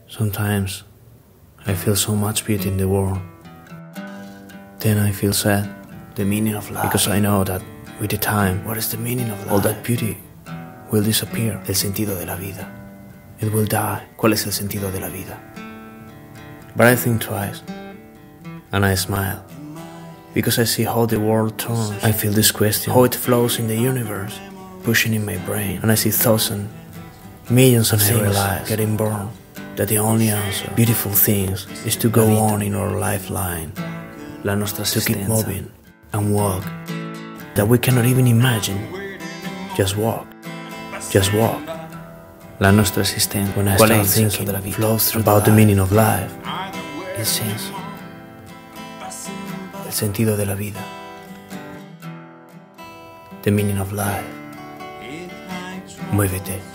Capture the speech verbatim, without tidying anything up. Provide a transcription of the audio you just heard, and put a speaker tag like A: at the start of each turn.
A: Sometimes I feel so much beauty in the world. Then I feel sad.
B: The meaning of life.
A: Because I know that with the time,
B: What is the meaning of life?
A: all that beauty will disappear.
B: El sentido de la vida.
A: It will die.
B: ¿Cuál es el sentido de la vida?
A: But I think twice, and I smile, because I see how the world turns. I feel this question, how it flows in the universe, pushing in my brain, and I see thousands, millions of things getting born, that the only answer, beautiful things, is to go on in our lifeline,
B: La nostra
A: to keep
B: esistenza.
A: moving and walk, that we cannot even imagine. Just walk, just walk.
B: La nostra esistenza.
A: When I
B: ¿Cuál es
A: start
B: el senso
A: thinking
B: de la vida?
A: flows through about the meaning of life,
B: El senso.
A: el sentido de la vida, the meaning of life. Muévete.